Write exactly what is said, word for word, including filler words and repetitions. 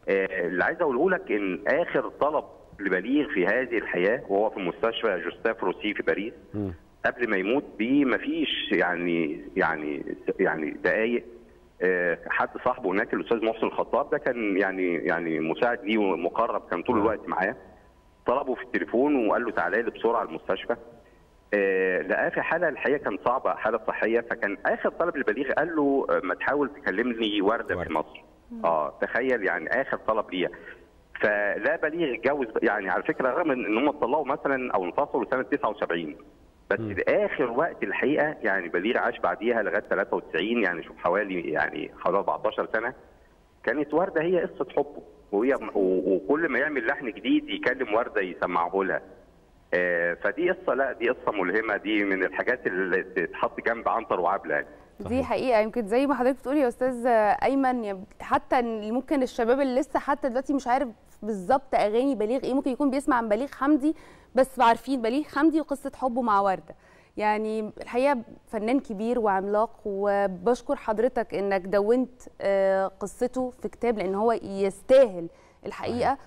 آه اللي عايز اقوله لك ان اخر طلب لبليغ في هذه الحياه وهو في مستشفى جوستاف روسي في باريس م. قبل ما يموت بيه ما فيش يعني يعني يعني دقائق، آه حد صاحبه هناك الاستاذ محسن الخطاب ده كان يعني يعني مساعد ليه ومقرب، كان طول الوقت معاه، طلبه في التليفون وقال له تعالى لي بسرعه المستشفى. آه لقاه في حاله الحقيقه كان صعبه، حاله صحيه، فكان اخر طلب لبليغ قال له آه ما تحاول تكلمني ورده ورد. في مصر. اه تخيل يعني اخر طلب ليها. فلا بليغ اتجوز يعني على فكره رغم ان هم اتطلقوا مثلا او انفصلوا سنه تسعة وسبعين، بس لاخر وقت الحقيقه يعني بليغ عاش بعديها لغايه ثلاثة وتسعين، يعني شوف حوالي يعني حوالي أربعتاشر سنه كانت ورده هي قصه حبه، وهي وكل ما يعمل لحن جديد يكلم ورده يسمعه لها. آه فدي قصه، لا دي قصه ملهمه، دي من الحاجات اللي تتحط جنب عنتر وعبله يعني. دي حقيقه يمكن زي ما حضرتك بتقولي يا استاذ ايمن، حتى ممكن الشباب اللي لسه حتى دلوقتي مش عارف بالظبط اغاني بليغ ايه، ممكن يكون بيسمع عن بليغ حمدي بس عارفين بليغ حمدي وقصه حبه مع ورده. يعني الحقيقه فنان كبير وعملاق، وبشكر حضرتك انك دونت قصته في كتاب لان هو يستاهل الحقيقه.